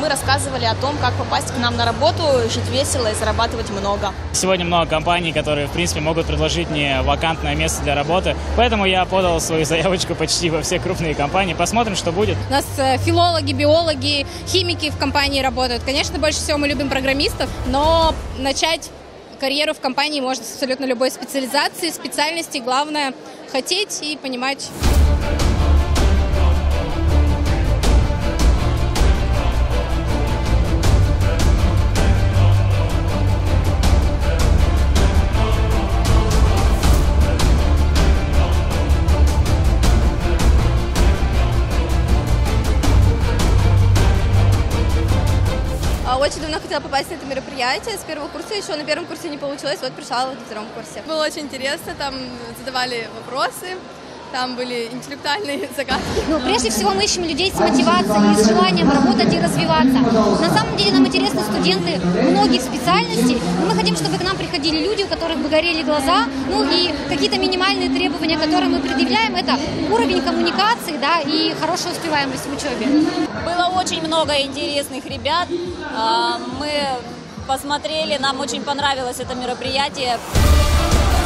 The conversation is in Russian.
рассказывали о том, как попасть к нам на работу, жить весело и зарабатывать много. Сегодня много компаний, которые, в принципе, могут предложить мне вакантное место для работы, поэтому я подал свою заявочку почти во все крупные компании. Посмотрим, что будет. У нас филологи, биологи, химики в компании работают. Конечно, больше всего мы любим программистов, но начать карьеру в компании можно с абсолютно любой специализации, специальности. Главное – хотеть и понимать. Очень давно хотела попасть на это мероприятие. С первого курса еще на первом курсе не получилось, вот пришла вот на втором курсе. Было очень интересно, там задавали вопросы, там были интеллектуальные загадки. Но прежде всего мы ищем людей с мотивацией, с желанием работать и развиваться. На самом деле нам интересны студенты многих специальностей. Мы хотим, чтобы к нам приходили люди, у которых бы горели глаза. Ну и какие-то минимальные требования, которые мы предъявляем, это уровень коммуникации, да, и хорошая успеваемость в учебе. Было очень много интересных ребят. Мы посмотрели, нам очень понравилось это мероприятие.